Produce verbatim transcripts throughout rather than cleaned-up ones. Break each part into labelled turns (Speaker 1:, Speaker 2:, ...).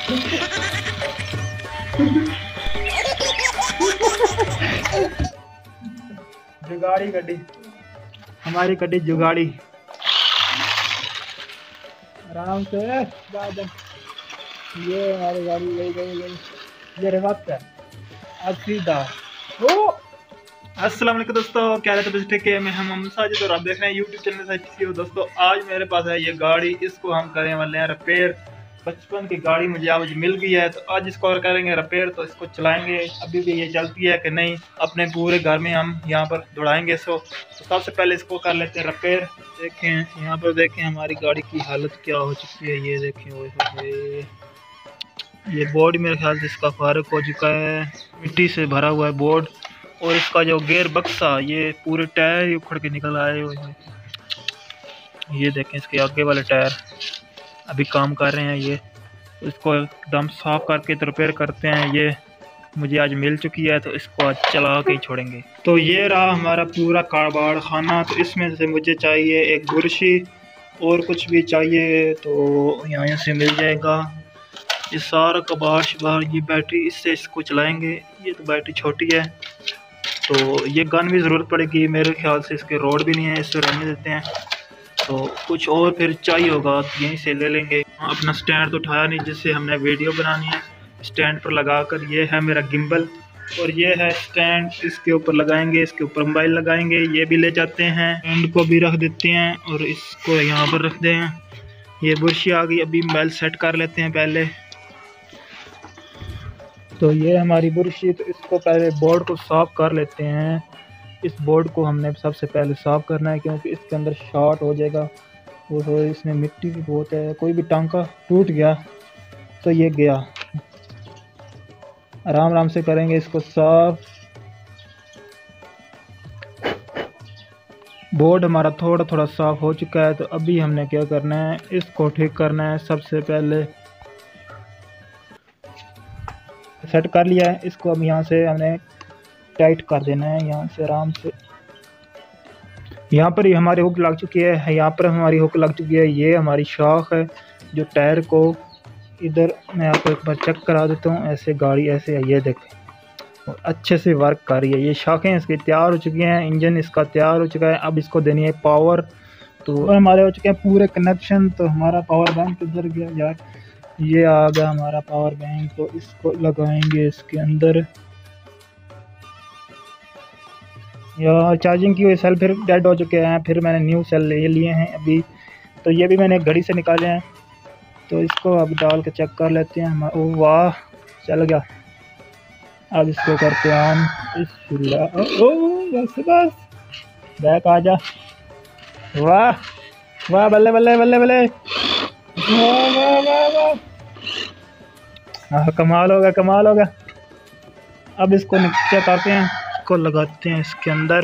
Speaker 1: जुगाड़ी गड्डी, हमारी गड्डी जुगाड़ी। आराम से ये हमारी गाड़ी गई गई गई ये रिवर्स है अब सीधा। ओ अस्सलाम वालेकुम दोस्तों, क्या रहता है ठीक है। मैं हम हम साजिद और आप देख रहे हैं यूट्यूब चैनल साजिद। दोस्तों आज मेरे पास है ये गाड़ी, इसको हम करने वाले हैं रिपेयर। बचपन की गाड़ी मुझे आज मिल गई है तो आज इसको और करेंगे रिपेयर। तो इसको चलाएंगे, अभी भी ये चलती है कि नहीं, अपने पूरे घर में हम यहाँ पर दौड़ाएंगे इसको। तो सबसे पहले इसको कर लेते हैं रिपेयर। देखें यहाँ पर, देखें हमारी गाड़ी की हालत क्या हो चुकी है। ये देखें ओए, ये बोर्ड मेरे ख्याल से इसका फारक हो चुका है, मिट्टी से भरा हुआ है बोर्ड। और इसका जो गेयर बक्सा, ये पूरे टायर उखड़ के निकल आए हुए हैं। ये देखें इसके आगे वाले टायर अभी काम कर रहे हैं। ये इसको एकदम साफ करके तो रिपेयर करते हैं। ये मुझे आज मिल चुकी है तो इसको आज चला के ही छोड़ेंगे। तो ये रहा हमारा पूरा काबाड़ खाना। तो इसमें से मुझे चाहिए एक बुरशी और कुछ भी चाहिए तो यहाँ से मिल जाएगा। ये सारा कबाड़ शबाड़, ये बैटरी, इससे इसको चलाएंगे। ये तो बैटरी छोटी है तो ये गन भी ज़रूरत पड़ेगी मेरे ख्याल से। इसके रोड भी नहीं है, इससे रहने देते हैं। तो कुछ और फिर चाहिए होगा तो यहीं से ले लेंगे। अपना स्टैंड तो उठाया नहीं जिससे हमने वीडियो बनानी है। स्टैंड पर लगाकर, ये है मेरा गिम्बल और ये है स्टैंड, इसके ऊपर लगाएंगे, इसके ऊपर मोबाइल लगाएंगे। ये भी ले जाते हैं, स्टैंड को भी रख देते हैं और इसको यहाँ पर रखते हैं। ये बुरशी आ गई, अभी मोबाइल सेट कर लेते हैं पहले। तो ये हमारी बुरशी, तो इसको पहले बोर्ड को साफ़ कर लेते हैं। इस बोर्ड को हमने सबसे पहले साफ़ करना है क्योंकि इसके अंदर शॉर्ट हो जाएगा। वो तो इसमें मिट्टी भी बहुत है, कोई भी टांका टूट गया तो ये गया। आराम आराम से करेंगे इसको साफ। बोर्ड हमारा थोड़ा थोड़ा साफ़ हो चुका है तो अभी हमने क्या करना है, इसको ठीक करना है। सबसे पहले सेट कर लिया है इसको, अब यहाँ से हमने टाइट कर देना है। यहाँ से आराम से, यहाँ पर ही हमारी हुक लग चुकी है, यहाँ पर हमारी हुक लग चुकी है। ये हमारी शाख है जो टायर को, इधर मैं आपको एक बार चेक करा देता हूँ। ऐसे गाड़ी ऐसे है, ये देखें अच्छे से वर्क कर रही है। ये शाखें इसकी तैयार हो चुकी हैं, इंजन इसका तैयार हो चुका है। अब इसको देनी है पावर। तो हमारे हो चुके हैं पूरे कनेक्शन। तो हमारा पावर बैंक किधर गया यार, ये आ गया हमारा पावर बैंक। तो इसको लगाएंगे इसके अंदर। यार चार्जिंग की हुई सेल फिर डेड हो चुके हैं, फिर मैंने न्यू सेल ले लिए हैं अभी। तो ये भी मैंने एक घड़ी से निकाले हैं तो इसको अब डाल के चेक कर लेते हैं। ओ वाह, चल गया। अब इसको करते हैं ऑन। ओ बस बस, बैक आ जा। वाह वाह, बल्ले बल्ले बल्ले बल्ले, वाह वाह वाह वाह, हाँ कमाल होगा कमाल होगा। अब इसको नीचे करते हैं, इसको लगाते हैं इसके अंदर।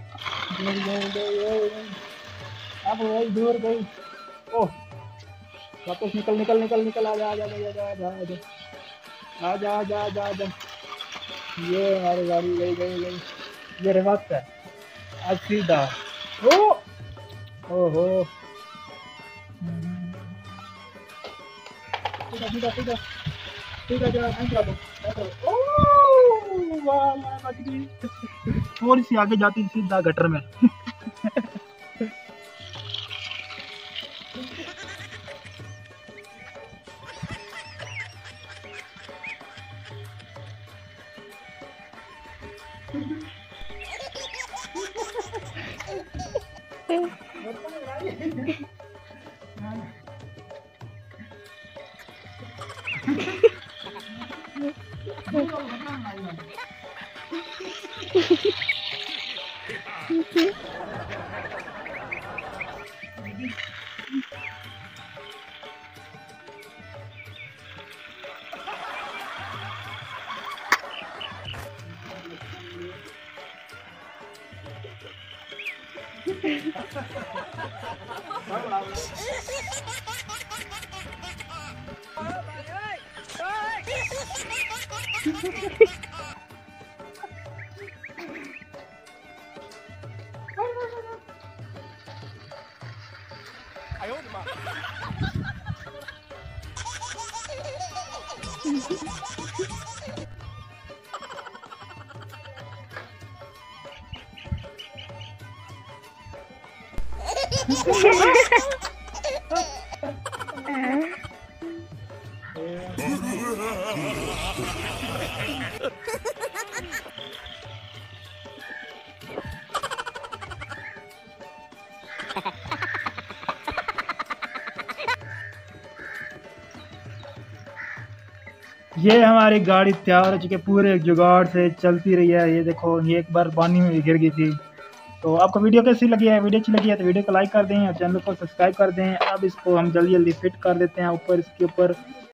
Speaker 1: अब वही दूर गई। ओह वापस निकल निकल निकल निकल, आ जा आ जा आ जा आ जा आ जा आ जा आ जा आ जा। ये हमारी गाड़ी गई गई गई ये रिवर्स है आज सीधा। ओ ओहो, सीधा सीधा सीधा सीधा जा, थोड़ी सी आगे जाती सीधा गटर में। ये हमारी गाड़ी तैयार हो चुकी है, पूरे जुगाड़ से चलती रही है। ये देखो, ये एक बार पानी में गिर गई थी। तो आपको वीडियो कैसी लगी है? वीडियो अच्छी लगी है तो वीडियो को लाइक कर दें और चैनल को सब्सक्राइब कर दें। अब इसको हम जल्दी जल्दी फिट कर देते हैं ऊपर, इसके ऊपर